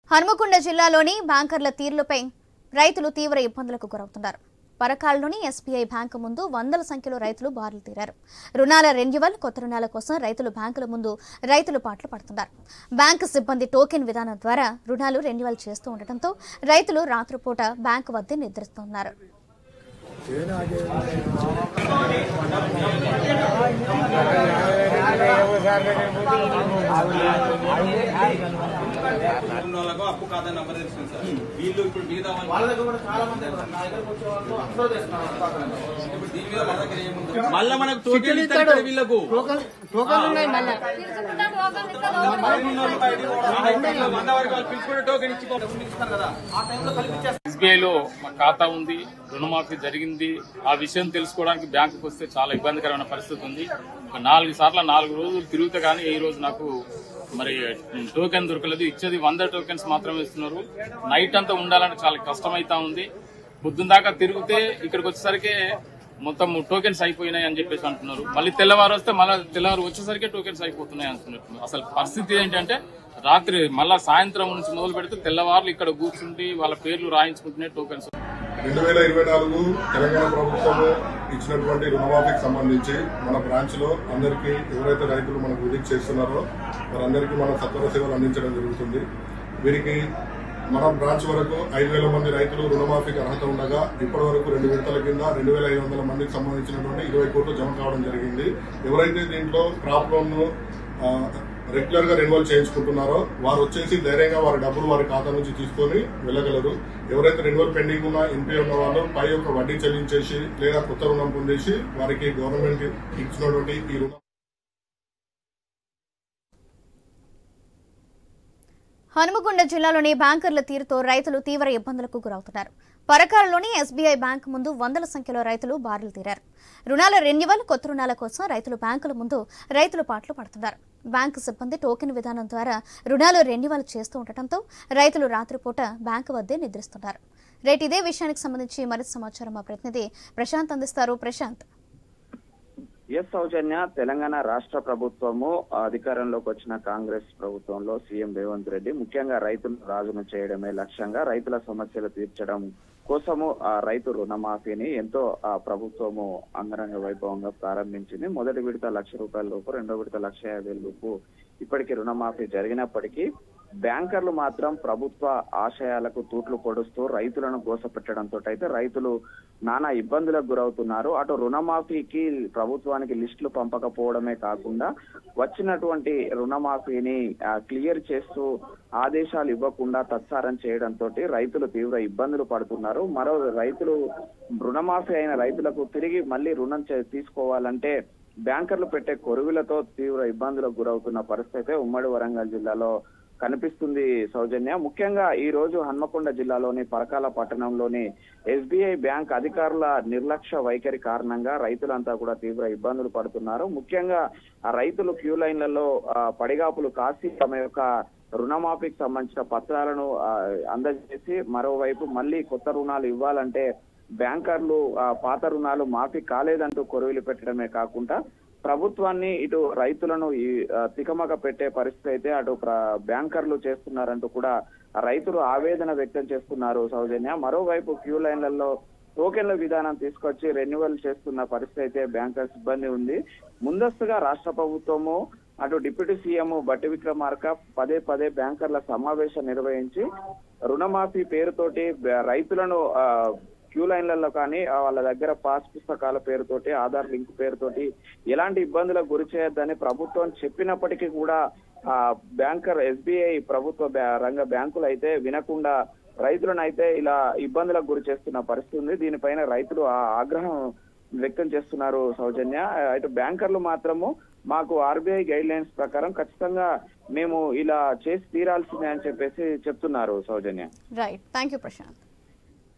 హనుమకొండ జిల్లాలోని బ్యాంకర్ల తీరులపై రైతులు తీవ్ర ఇబ్బందులకు గురవుతున్నారు. పరకాల్లోని ఎస్బీఐ బ్యాంకు ముందు వందల సంఖ్యలో రైతులు బారులు తీరారు. రుణాల రెన్యువల్, కొత్త రుణాల కోసం రైతులు బ్యాంకుల ముందు పాటలు పడుతున్నారు. బ్యాంకు సిబ్బంది టోకెన్ విధానం ద్వారా రుణాలు రెన్యువల్ చేస్తూ ఉండటంతో రైతులు రాత్రిపూట బ్యాంకు వద్దే నిద్రిస్తున్నారు. అప్పు ఖాతా నంబర్ తెలుస్తుంది సార్. వీళ్ళు ఇప్పుడు మిగతా వాళ్ళ దగ్గర కూడా చాలా మంది ఇప్పుడు దీని మీద మన దగ్గర ఏముంది, మళ్ళీ మనకు టోకెన్ ఇస్తాడు. వీళ్ళకు ఎస్బీఐలో మా ఖాతా ఉంది, రుణమాఫీ జరిగింది, ఆ విషయం తెలుసుకోవడానికి బ్యాంకుకి వస్తే చాలా ఇబ్బందికరమైన పరిస్థితి ఉంది. ఒక 4 సార్లు 4 రోజులు తిరిగితే కానీ ఈ రోజు నాకు మరి టోకెన్ దొరకలేదు. ఇచ్చేది 100 టోకెన్స్ మాత్రమే ఇస్తున్నారు. నైట్ అంతా ఉండాలంటే చాలా కష్టమైతా ఉంది. పొద్దున్న దాకా తిరిగితే ఇక్కడికి వచ్చేసరికి మొత్తం టోకెన్స్ అయిపోయినాయి అని చెప్పేసి అంటున్నారు. మళ్ళీ తెల్లవారు వస్తే మళ్ళీ తెల్లవారు వచ్చేసరికి టోకెన్స్ అయిపోతున్నాయి అంటున్నారు. అసలు పరిస్థితి ఏంటంటే రాత్రి మళ్ళా సాయంత్రం నుంచి మొదలు పెడితే తెల్లవారులు ఇక్కడ కూర్చుంటే వాళ్ళ పేర్లు రాయించుకుంటున్నాయి టోకెన్స్. 2024 తెలంగాణ ప్రభుత్వం ఇచ్చినటువంటి రుణమాఫీకి సంబంధించి మన బ్రాంచ్ లో అందరికీ ఎవరైతే రైతులు మనకు విజిట్ చేస్తున్నారో వారందరికీ మనం సత్వర సేవలు అందించడం జరుగుతుంది. వీరికి మన బ్రాంచ్ వరకు 5,000 మంది రైతులు రుణమాఫీకి అర్హత ఉండగా ఇప్పటి వరకు 2 విడతల కింద 2,500 మందికి సంబంధించినటువంటి 20 కోట్లు జమ కావడం జరిగింది. ఎవరైతే దీంట్లో క్రాప్ లోన్ రెగ్యులర్ గా రెన్యువల్ చేయించుకుంటున్నారో వారు వచ్చేసి ధైర్యంగా వారి డబ్బులు వారి ఖాతా నుంచి తీసుకొని వెళ్ళగలరు. ఎవరైతే రెన్యువల్ పెండింగ్ ఉన్న ఎన్పీఏ ఉన్న వాళ్ళు పై యొక్క వడ్డీ చెల్లించేసి లేదా కొత్త రుణం పొందేసి వారికి గవర్నమెంట్ ఇచ్చినటువంటి ఈ రుణం. హనుమకొండ జిల్లాలోని బ్యాంకర్ల తీరుతో రైతులు తీవ్ర ఇబ్బందులకు గురవుతున్నారు. పరకాలలోని ఎస్బీఐ బ్యాంకు ముందు వందల సంఖ్యలో రైతులు బారులు తీరారు. రుణాల రెన్యువల్, కొత్త రుణాల కోసం రైతులు బ్యాంకుల ముందు పాటలు పడుతున్నారు. బ్యాంకు సిబ్బంది టోకెన్ విధానం ద్వారా రుణాలు రెన్యువల్ చేస్తూ ఉండటంతో రైతులు రాత్రిపూట బ్యాంకు వద్దే నిద్రిస్తున్నారు. రేటు ఇదే విషయానికి సంబంధించి మరింత సమాచారం మా ప్రతినిధి ప్రశాంత్ అందిస్తారు. ప్రశాంత్. సౌజన్య, తెలంగాణ రాష్ట్ర ప్రభుత్వము అధికారంలోకి వచ్చిన కాంగ్రెస్ ప్రభుత్వంలో సీఎం రేవంత్ రెడ్డి ముఖ్యంగా రైతులు రాజును చేయడమే లక్ష్యంగా రైతుల సమస్యలు తీర్చడం కోసము ఆ రైతు రుణమాఫీని ఎంతో ప్రభుత్వము అంగరంగ వైభవంగా ప్రారంభించింది. మొదటి విడత ₹1,00,000 లోపు, రెండో విడత ₹150,000 లోపు ఇప్పటికీ రుణమాఫీ జరిగినప్పటికీ బ్యాంకర్లు మాత్రం ప్రభుత్వ ఆశయాలకు తూట్లు పొడుస్తూ రైతులను గోసపెట్టడంతో అయితే రైతులు నానా ఇబ్బందులకు గురవుతున్నారు. అటు రుణమాఫీకి ప్రభుత్వానికి లిస్టులు పంపకపోవడమే కాకుండా వచ్చినటువంటి రుణమాఫీని క్లియర్ చేస్తూ ఆదేశాలు ఇవ్వకుండా తత్సారం చేయడంతో రైతులు తీవ్ర ఇబ్బందులు పడుతున్నారు. మరో రైతులు రుణమాఫీ అయిన రైతులకు తిరిగి మళ్ళీ రుణం తీసుకోవాలంటే బ్యాంకర్లు పెట్టే కొరుగులతో తీవ్ర ఇబ్బందులకు గురవుతున్న పరిస్థితి ఉమ్మడి వరంగల్ జిల్లాలో కనిపిస్తుంది. సౌజన్య, ముఖ్యంగా ఈ రోజు హన్మకొండ జిల్లాలోని పరకాల పట్టణంలోని ఎస్బీఐ బ్యాంక్ అధికారుల నిర్లక్ష్య వైఖరి కారణంగా రైతులంతా కూడా తీవ్ర ఇబ్బందులు పడుతున్నారు. ముఖ్యంగా ఆ రైతులు క్యూ లైన్లలో పడిగాపులు కాసి తమ యొక్క రుణమాఫీకి సంబంధించిన పత్రాలను అందజేసి మరోవైపు మళ్ళీ కొత్త రుణాలు ఇవ్వాలంటే బ్యాంకర్లు పాత రుణాలు మాఫీ కాలేదంటూ కొరువులు పెట్టడమే కాకుండా ప్రభుత్వాన్ని ఇటు రైతులను తికమక పెట్టే పరిస్థితి అయితే అటు బ్యాంకర్లు చేస్తున్నారంటూ కూడా రైతులు ఆవేదన వ్యక్తం చేస్తున్నారు. సౌజన్య, మరోవైపు క్యూ లైన్లలో టోకెన్ల విధానం తీసుకొచ్చి రెన్యువల్ చేస్తున్న పరిస్థితి అయితే బ్యాంకర్ సిబ్బంది ఉంది. ముందస్తుగా రాష్ట్ర ప్రభుత్వము అటు డిప్యూటీ సీఎం బట్టి విక్రమార్క పదే బ్యాంకర్ల సమావేశం నిర్వహించి రుణమాఫీ పేరుతోటి రైతులను క్యూ లైన్లలో కానీ వాళ్ళ దగ్గర పాస్ పుస్తకాల పేరుతోటి, ఆధార్ లింక్ పేరుతోటి ఎలాంటి ఇబ్బందులకు గురి చేయొద్దని ప్రభుత్వం చెప్పినప్పటికీ కూడా బ్యాంకర్ ఎస్బీఐ ప్రభుత్వ రంగ బ్యాంకులు అయితే వినకుండా రైతులను అయితే ఇలా ఇబ్బందులకు గురి చేస్తున్న పరిస్థితి ఉంది. దీనిపైన రైతులు ఆగ్రహం వ్యక్తం చేస్తున్నారు. సౌజన్య, ఇటు బ్యాంకర్లు మాత్రము మాకు ఆర్బీఐ గైడ్ లైన్స్ ప్రకారం ఖచ్చితంగా మేము ఇలా చేసి తీరాల్సిందే అని చెప్పేసి చెప్తున్నారు. Soujanya. Right, thank you Prashanth.